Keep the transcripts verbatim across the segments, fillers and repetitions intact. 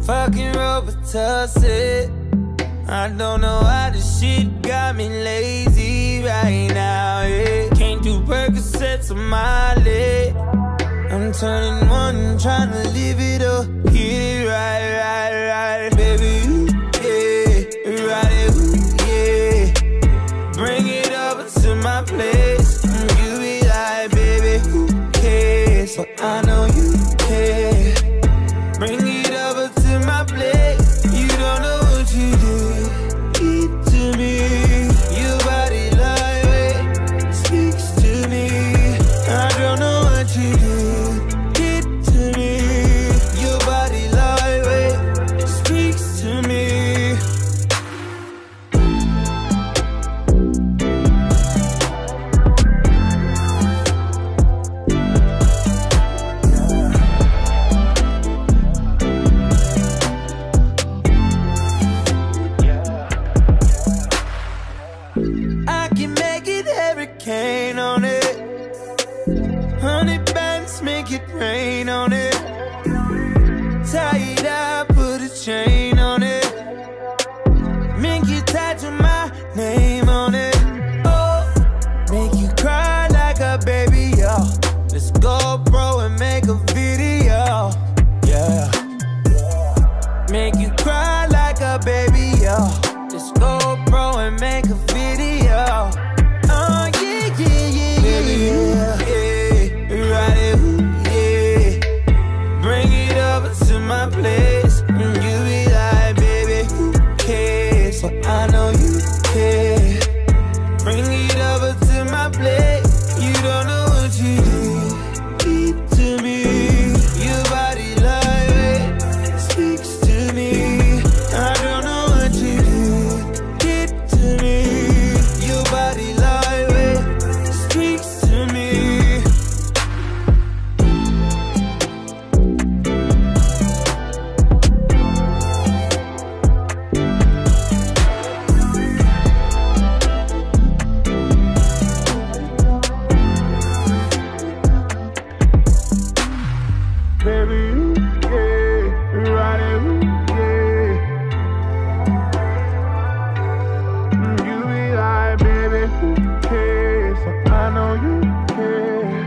fucking Robitussin. I don't know why this shit got me lazy right now, yeah. Can't do Percocets on my leg. I'm turning one, trying to live it up. Get it right, right, right. Baby, ooh, yeah, ride it, ooh, yeah. Bring it over to my place. And you be like, baby, who cares? But I know you care. Bring it over to my place. You don't know what you did it to me. Your body lightweight speaks to me. I don't know what you did it to me. Your body lightweight speaks to me. I can make it hurricane on it. Honey bands make it rain on it. Tie it up, put a chain on it. Make you tattoo my name on it. Oh, make you cry like a baby, yo. Let's go, bro, and make a video, yeah. Make you cry like a baby, yo. Let's go, bro, and make a video. Oh, yeah, yeah, yeah, baby, yeah, yeah. Ride it, ooh, yeah. Bring it over to my place. And you be like, baby, who cares? But I know you care. Bring it over to my place. You don't know what you did to me. Your body lightweight speaks to me. I don't know what you did to me. Your body lightweight speaks to me. Baby, yeah, ride it, yeah. You be like, baby, who cares? So I know you care.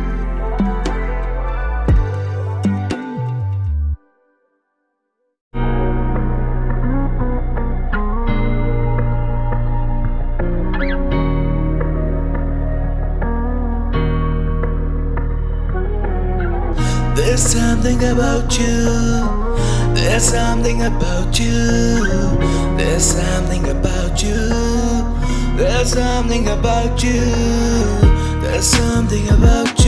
There's something about you. There's something about you. There's something about you. There's something about you. There's something about you.